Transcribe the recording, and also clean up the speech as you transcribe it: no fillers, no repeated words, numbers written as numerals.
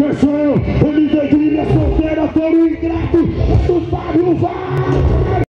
Quem sou eu? MV de Ilha Solteira, touro ingrato. Do Fábio vai.